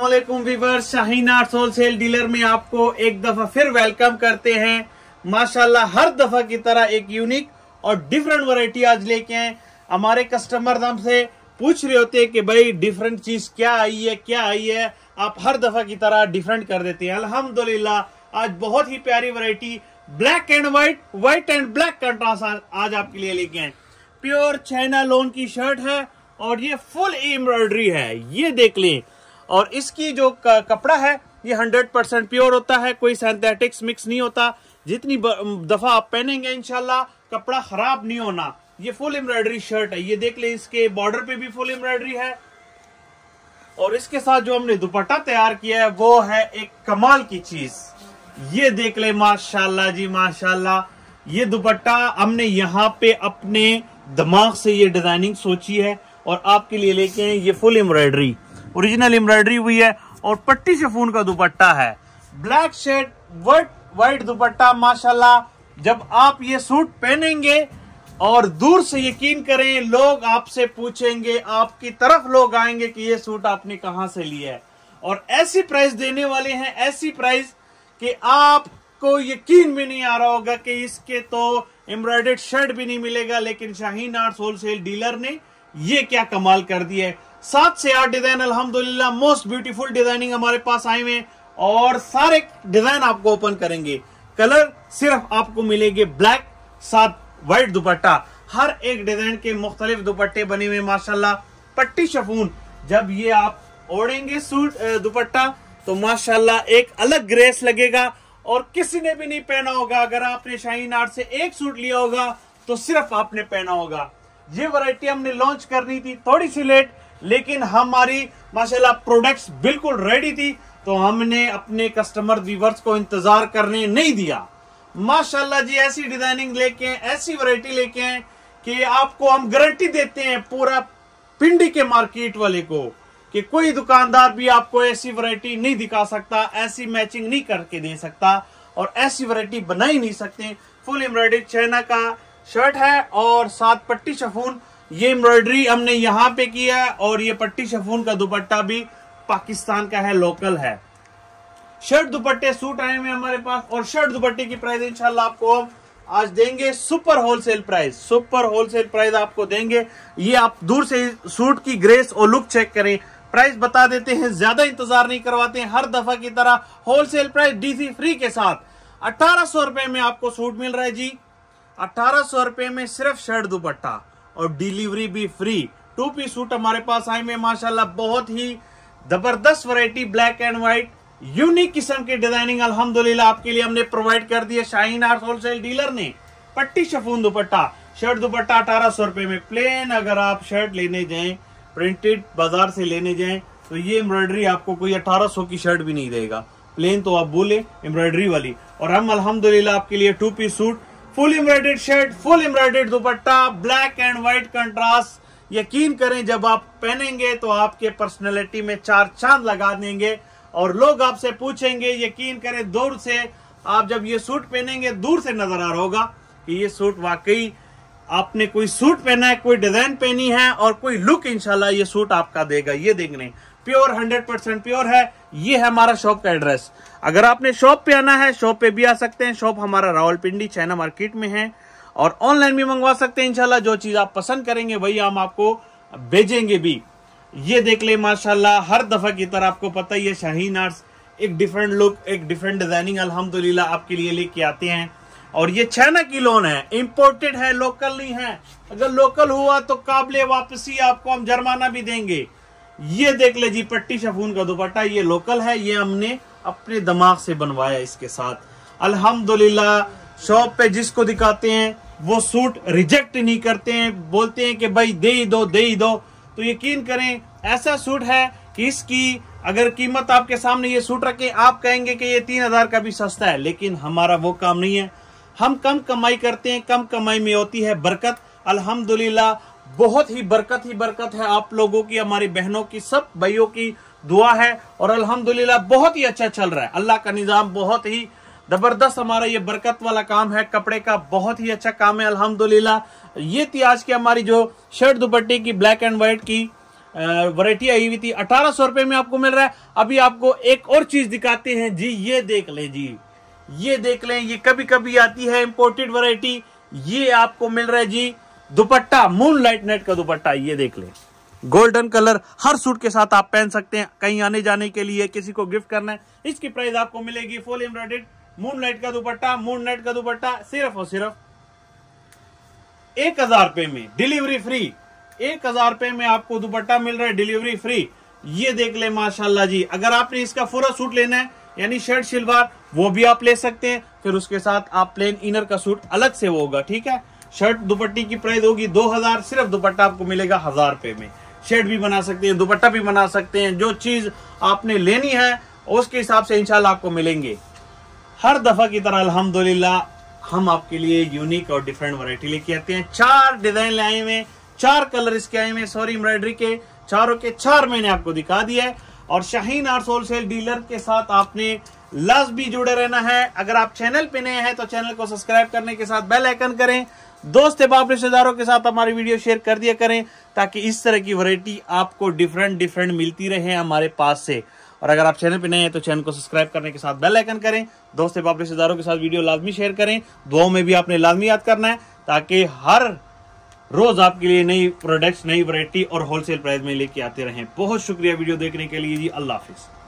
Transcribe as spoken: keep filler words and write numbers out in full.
अस्सलामुअलैकुम viewers, Shaheen arts wholesale dealer में आपको एक दफा फिर वेलकम करते हैं। माशाल्लाह हर दफा की तरह एक यूनिक और डिफरेंट वैरायटी आज लेके आए। हमारे कस्टमर हमसे पूछ रहे होते हैं कि भाई डिफरेंट चीज क्या आई है क्या आई है, आप हर दफा की तरह डिफरेंट कर देते हैं। अल्हम्दुलिल्लाह आज बहुत ही प्यारी variety black and white, white and black contrast आज आपके लिए लेके आए। प्योर चाइना लोन की शर्ट है और ये फुल एम्ब्रॉयडरी है, ये देख लें। और इसकी जो कपड़ा है ये हंड्रेड परसेंट प्योर होता है, कोई सिंथेटिक्स मिक्स नहीं होता। जितनी दफा आप पहनेंगे इंशाल्लाह कपड़ा खराब नहीं होना। ये फुल एम्ब्रॉयडरी शर्ट है, ये देख लें। इसके बॉर्डर पे भी फुल एम्ब्रॉयडरी है और इसके साथ जो हमने दुपट्टा तैयार किया है वो है एक कमाल की चीज। ये देख ले माशाल्लाह जी माशाल्लाह। ये दुपट्टा हमने यहाँ पे अपने दिमाग से ये डिजाइनिंग सोची है और आपके लिए लेके आए। ये फुल एम्ब्रॉयडरी, ओरिजिनल एम्ब्रॉयडरी हुई है और पट्टी शिफॉन का दुपट्टा है। Black shade white white dupatta माशाल्लाह। जब आप ये सूट पहनेंगे और दूर से यकीन करें लोग आपसे पूछेंगे, आपकी तरफ लोग आएंगे कि ये सूट आपने कहां से लिया है। और ऐसी प्राइस देने वाले हैं, ऐसी प्राइस कि आपको यकीन भी नहीं आ रहा होगा कि इसके तो एम्ब्रॉयडर्ड शर्ट भी नहीं मिलेगा। लेकिन शाहीन आर्ट्स होलसेल डीलर ने ये क्या कमाल कर दिया है। सात से आठ डिजाइन अल्हम्दुलिल्लाह मोस्ट ब्यूटीफुल डिजाइनिंग हमारे पास आए हुए और सारे डिजाइन आपको ओपन करेंगे। कलर सिर्फ आपको मिलेंगे ब्लैक, साथ व्हाइट दुपट्टा। हर एक डिजाइन के मुख्तलिफ दुपट्टे बने हुए माशाल्लाह। पट्टी शिफॉन, जब ये आप ओढ़ेंगे सूट दुपट्टा तो माशाल्लाह एक अलग ग्रेस लगेगा और किसी ने भी नहीं पहना होगा। अगर आपने शाहीन आर्ट से एक सूट लिया होगा तो सिर्फ आपने पहना होगा। ये वैरायटी हमने लॉन्च करनी थी थोड़ी सी लेट, लेकिन हमारी माशाल्लाह प्रोडक्ट्स बिल्कुल रेडी थी तो हमने अपने कस्टमर व्यूअर्स को इंतजार करने नहीं दिया। माशाल्लाह जी ऐसी डिजाइनिंग लेके आए, ऐसी वैरायटी लेके आए कि आपको हम गारंटी देते हैं पूरा पिंडी के मार्केट वाले को कि कोई दुकानदार भी आपको ऐसी वैरायटी नहीं दिखा सकता, ऐसी मैचिंग नहीं करके दे सकता और ऐसी वैरायटी बना ही नहीं सकते। फुल एम्ब्रॉयडरी चाइना का शर्ट है और साथ पट्टी शिफॉन। ये एम्ब्रॉयडरी हमने यहाँ पे किया है और ये पट्टी शिफॉन का दुपट्टा भी पाकिस्तान का है, लोकल है। शर्ट दुपट्टे सूट आए हुए हमारे पास और शर्ट दुपट्टे की प्राइस इंशाल्लाह आपको हम आज देंगे super wholesale price. Super wholesale price आपको देंगे। ये आप दूर से सूट की ग्रेस और लुक चेक करें, प्राइस बता देते हैं, ज्यादा इंतजार नहीं करवाते हैं। हर दफा की तरह होलसेल प्राइस डीसी फ्री के साथ अठारह सौ रुपए में आपको सूट मिल रहा है जी। अठारह सौ रुपए में सिर्फ शर्ट दुपट्टा और डिलीवरी भी फ्री। टू पीस सूट हमारे पास आए में माशाल्लाह बहुत ही जबरदस्त variety, black and white unique किस्म की डिजाइनिंग अल्हम्दुलिल्लाह आपके लिए हमने प्रोवाइड कर दी है शाहीन आर्ट्स होलसेल डीलर ने। पट्टी शिफॉन दुपट्टा, शर्ट दुपट्टा अठारह सौ रुपए में प्लेन। अगर आप शर्ट लेने जाएं प्रिंटेड बाजार से लेने जाएं तो ये एम्ब्रॉयडरी आपको कोई अठारह सौ की शर्ट भी नहीं देगा। प्लेन तो आप बोले एम्ब्रॉयडरी वाली। और हम अल्हम्दुलिल्लाह आपके लिए two piece suit, full embroidered shirt, full embroidered dupatta, black and white contrast. यकीन करें जब आप पहनेंगे तो आपके पर्सनैलिटी में चार चांद लगा देंगे और लोग आपसे पूछेंगे, यकीन करें दूर से आप जब ये सूट पहनेंगे दूर से नजर आ रहा होगा कि ये सूट वाकई आपने कोई सूट पहना है, कोई डिजाइन पहनी है और कोई लुक इंशाल्लाह ये सूट आपका देगा। ये देखने प्योर हंड्रेड परसेंट प्योर है। ये है हमारा शॉप का एड्रेस। अगर आपने शॉप पे आना है शॉप पे भी आ सकते हैं। शॉप हमारा रावलपिंडी चाइना मार्केट में है और ऑनलाइन भी मंगवा सकते हैं। इंशाल्लाह जो चीज आप पसंद करेंगे वही हम आपको भेजेंगे भी। ये देख ले माशाल्लाह हर दफा की तरह आपको पता ही है शाहीन आर्ट्स एक डिफरेंट लुक, एक डिफरेंट डिजाइनिंग अल्हम्दुलिल्लाह आपके लिए लेके आते हैं। और ये चाइना की लोन है, इंपोर्टेड है, लोकल नहीं है। अगर लोकल हुआ तो काबिले वापसी आपको हम जुर्माना भी देंगे। ये देख ले जी पट्टी शिफॉन का दुपट्टा, ये लोकल है, ये हमने अपने दिमाग से बनवाया इसके साथ। अल्हम्दुलिल्लाह शॉप पे जिसको दिखाते हैं वो सूट रिजेक्ट नहीं करते हैं, बोलते हैं कि भाई दे ही दो दे ही दो। तो यकीन करें ऐसा सूट है कि इसकी अगर कीमत आपके सामने ये सूट रखें आप कहेंगे कि ये तीन हजार का भी सस्ता है, लेकिन हमारा वो काम नहीं है। हम कम कमाई करते हैं, कम कमाई में होती है बरकत। अल्हम्दुलिल्लाह बहुत ही बरकत ही बरकत है आप लोगों की, हमारी बहनों की, सब भाइयों की दुआ है और अल्हम्दुलिल्लाह बहुत ही अच्छा चल रहा है। अल्लाह का निजाम बहुत ही जबरदस्त, हमारा ये बरकत वाला काम है, कपड़े का बहुत ही अच्छा काम है अल्हम्दुलिल्लाह। ये थी आज की हमारी जो शर्ट दुपट्टे की ब्लैक एंड व्हाइट की वैरायटी आई हुई थी, अठारह सौ रुपए में आपको मिल रहा है। अभी आपको एक और चीज दिखाते हैं जी, ये देख लें जी, ये देख लें, ये कभी कभी आती है इंपोर्टेड वैरायटी। ये आपको मिल रहा है जी दुपट्टा, मून लाइट नेट का दुपट्टा, ये देख लें, गोल्डन कलर, हर सूट के साथ आप पहन सकते हैं, कहीं आने जाने के लिए, किसी को गिफ्ट करना है। इसकी प्राइस आपको मिलेगी फुल एम्ब्रॉयडर्ड मून लाइट का दुपट्टा, मून लाइट का दुपट्टा सिर्फ और सिर्फ एक हजार रुपए में, डिलीवरी फ्री। एक हजार रुपए में आपको दुपट्टा मिल रहा है, डिलीवरी फ्री। ये देख ले माशाल्लाह जी। अगर आपने इसका पूरा सूट लेना है, यानी शर्ट शलवार, वो भी आप ले सकते हैं। फिर उसके साथ आप प्लेन इनर का सूट अलग से वो होगा, ठीक है। शर्ट दुपट्टी की प्राइस होगी दो हजार, सिर्फ दुपट्टा आपको मिलेगा हजार रुपए में। शर्ट भी बना सकते हैं, दुपट्टा भी बना सकते हैं, जो चीज आपने लेनी है उसके हिसाब से इंशाल्लाह आपको मिलेंगे। हर दफा की तरह अल्हम्दुलिल्लाह हम आपके लिए यूनिक और डिफरेंट वैरायटी लेके आते हैं। चार डिजाइन लाए हुए, चार कलर इसके आए हुए, सॉरी एम्ब्रॉयडरी के, चारों के चार मैंने आपको दिखा दिया है। और शाहीन आर्ट्स होलसेल डीलर के साथ आपने लाजमी जुड़े रहना है। अगर आप चैनल पे नए हैं तो चैनल को सब्सक्राइब करने के साथ बेल आइकन करें, दोस्त बाप रिश्तेदारों के साथ हमारी वीडियो शेयर कर दिया करें, ताकि इस तरह की वैरायटी आपको डिफरेंट डिफरेंट मिलती रहे हमारे पास से। और अगर आप चैनल पे नए हैं तो चैनल को सब्सक्राइब करने के साथ बेल आइकन करें, दोस्त बाप रिश्तेदारों के साथ वीडियो लाजमी शेयर करें। दुआओं में भी आपने लाजमी याद करना है, ताकि हर रोज आपके लिए नई प्रोडक्ट्स, नई वैरायटी और होलसेल प्राइस में लेके आते रहें। बहुत शुक्रिया वीडियो देखने के लिए जी, अल्लाह हाफिज।